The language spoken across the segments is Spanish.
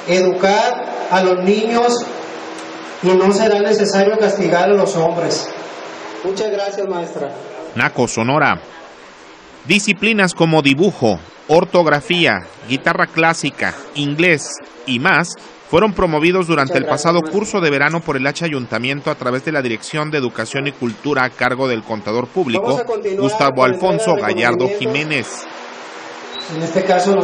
educar a los niños y no será necesario castigar a los hombres. Muchas gracias, maestra. Naco, Sonora. Disciplinas como dibujo, ortografía, guitarra clásica, inglés y más fueron promovidos durante el pasado curso de verano por el H Ayuntamiento a través de la Dirección de Educación y Cultura a cargo del contador público Gustavo Alfonso Gallardo Jiménez. En este caso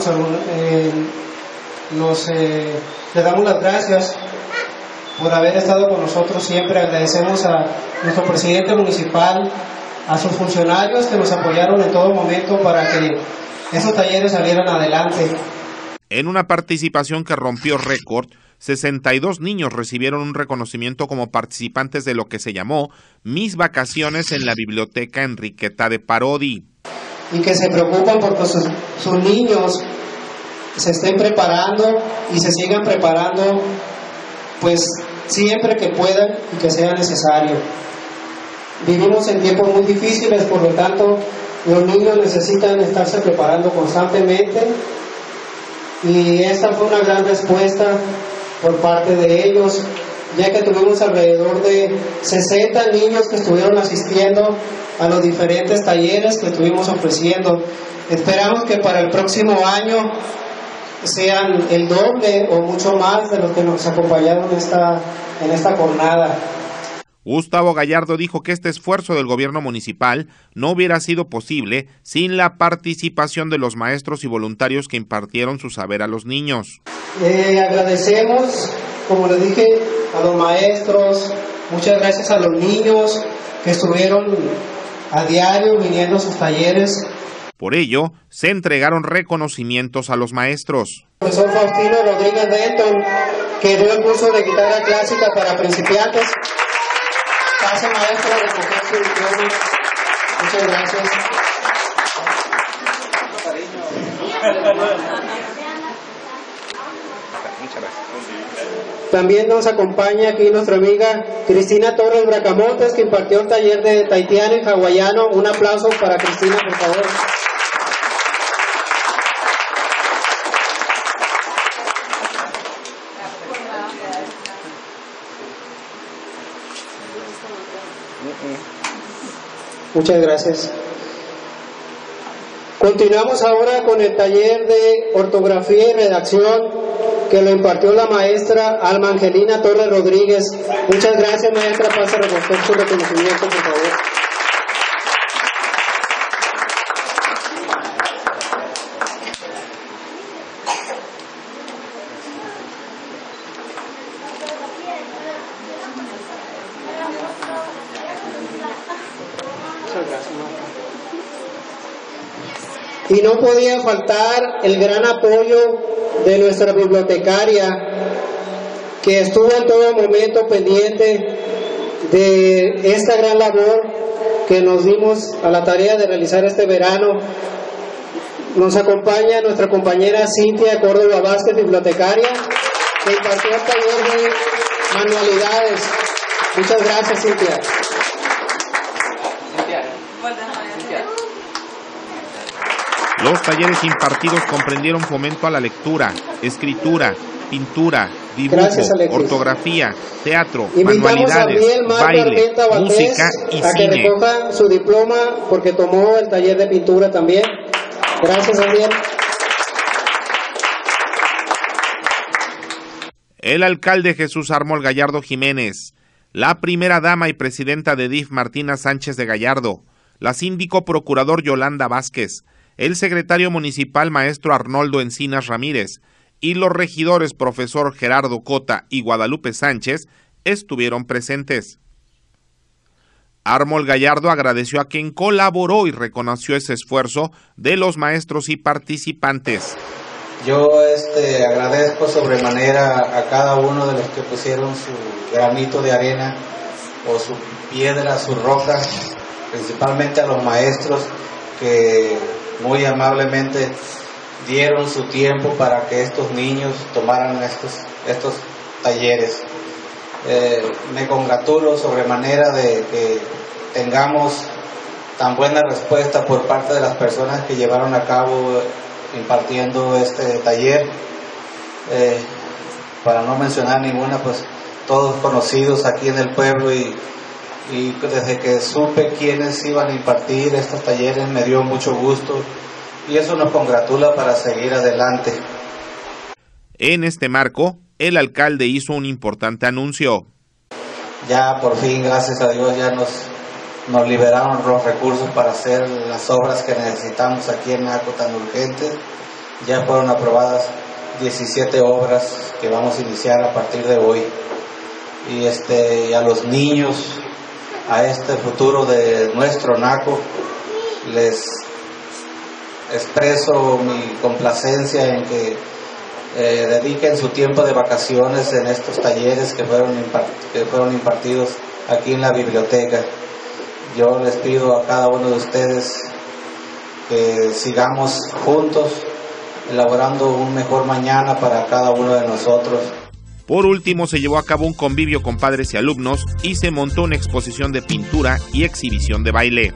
le damos las gracias por haber estado con nosotros siempre. Agradecemos a nuestro presidente municipal, a sus funcionarios que nos apoyaron en todo momento para que esos talleres salieran adelante. En una participación que rompió récord, 62 niños recibieron un reconocimiento como participantes de lo que se llamó Mis Vacaciones en la Biblioteca Enriqueta de Parodi. Y que se preocupan porque sus niños se estén preparando y se sigan preparando, pues siempre que puedan y que sea necesario. Vivimos en tiempos muy difíciles, por lo tanto, los niños necesitan estarse preparando constantemente. Y esta fue una gran respuesta por parte de ellos, ya que tuvimos alrededor de 60 niños que estuvieron asistiendo a los diferentes talleres que estuvimos ofreciendo. Esperamos que para el próximo año sean el doble o mucho más de los que nos acompañaron en esta jornada. Gustavo Gallardo dijo que este esfuerzo del gobierno municipal no hubiera sido posible sin la participación de los maestros y voluntarios que impartieron su saber a los niños. Agradecemos, como les dije, a los maestros, muchas gracias a los niños que estuvieron a diario viniendo a sus talleres. Por ello, se entregaron reconocimientos a los maestros. El profesor Faustino Rodríguez Denton, que dio el curso de guitarra clásica para principiantes. Pase, maestro, a recoger su diploma. Muchas gracias. También nos acompaña aquí nuestra amiga Cristina Torres Bracamontes, que impartió el taller de tahitiano y hawaiano. Un aplauso para Cristina, por favor. Muchas gracias. Continuamos ahora con el taller de ortografía y redacción que lo impartió la maestra Alma Angelina Torres Rodríguez. Muchas gracias, maestra. Pase a recoger su reconocimiento, por favor. Y no podía faltar el gran apoyo de nuestra bibliotecaria, que estuvo en todo momento pendiente de esta gran labor que nos dimos a la tarea de realizar este verano. Nos acompaña nuestra compañera Cintia Córdoba Vázquez, bibliotecaria, que impartió el taller de manualidades. Muchas gracias, Cintia. Los talleres impartidos comprendieron fomento a la lectura, escritura, pintura, dibujo, ortografía, teatro, manualidades, baile, música y a que cine. recoja su diploma porque tomó el taller de pintura también. Gracias, Ariel. El alcalde Jesús Armol Gallardo Jiménez, la primera dama y presidenta de DIF Martina Sánchez de Gallardo, la síndico procurador Yolanda Vázquez, el secretario municipal maestro Arnoldo Encinas Ramírez y los regidores profesor Gerardo Cota y Guadalupe Sánchez estuvieron presentes. Armol Gallardo agradeció a quien colaboró y reconoció ese esfuerzo de los maestros y participantes. Yo agradezco sobremanera a cada uno de los que pusieron su granito de arena o su piedra, su roca, principalmente a los maestros que muy amablemente dieron su tiempo para que estos niños tomaran estos talleres. Me congratulo sobremanera de que tengamos tan buena respuesta por parte de las personas que llevaron a cabo impartiendo este taller. para no mencionar ninguna, pues todos conocidos aquí en el pueblo, y desde que supe quiénes iban a impartir estos talleres me dio mucho gusto y eso nos congratula para seguir adelante. En este marco, el alcalde hizo un importante anuncio. Ya por fin, gracias a Dios, ya nos liberaron los recursos para hacer las obras que necesitamos aquí en Naco tan urgentes. Ya fueron aprobadas 17 obras que vamos a iniciar a partir de hoy. Y a los niños, a este futuro de nuestro Naco, les expreso mi complacencia en que dediquen su tiempo de vacaciones en estos talleres que fueron impartidos aquí en la biblioteca. Yo les pido a cada uno de ustedes que sigamos juntos elaborando un mejor mañana para cada uno de nosotros. Por último, se llevó a cabo un convivio con padres y alumnos y se montó una exposición de pintura y exhibición de baile.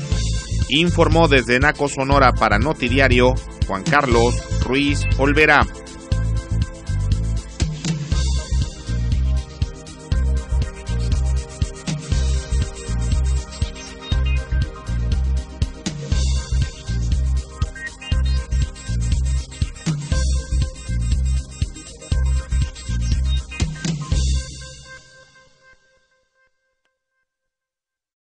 Informó desde Naco, Sonora para Notidiario, Juan Carlos Ruiz Olvera.